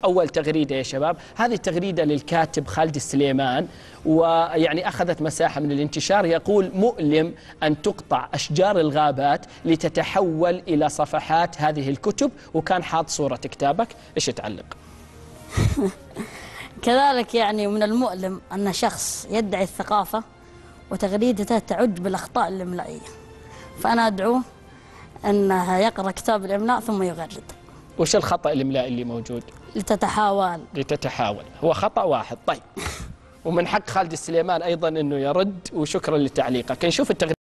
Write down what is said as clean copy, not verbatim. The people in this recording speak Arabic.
أول تغريدة يا شباب، هذه التغريدة للكاتب خالد السليمان، ويعني أخذت مساحة من الانتشار. يقول: مؤلم أن تقطع أشجار الغابات لتتحول إلى صفحات هذه الكتب، وكان حاط صورة كتابك. إيش تعلق؟ كذلك يعني من المؤلم أن شخص يدعي الثقافة وتغريدته تعج بالأخطاء الإملائية، فأنا أدعوه أنه يقرأ كتاب الإملاء ثم يغرد. وش الخطأ الإملائي اللي موجود؟ لتتحاول هو خطأ واحد. طيب، ومن حق خالد السليمان أيضا أنه يرد، وشكرا لتعليقك. نشوف التغريدة.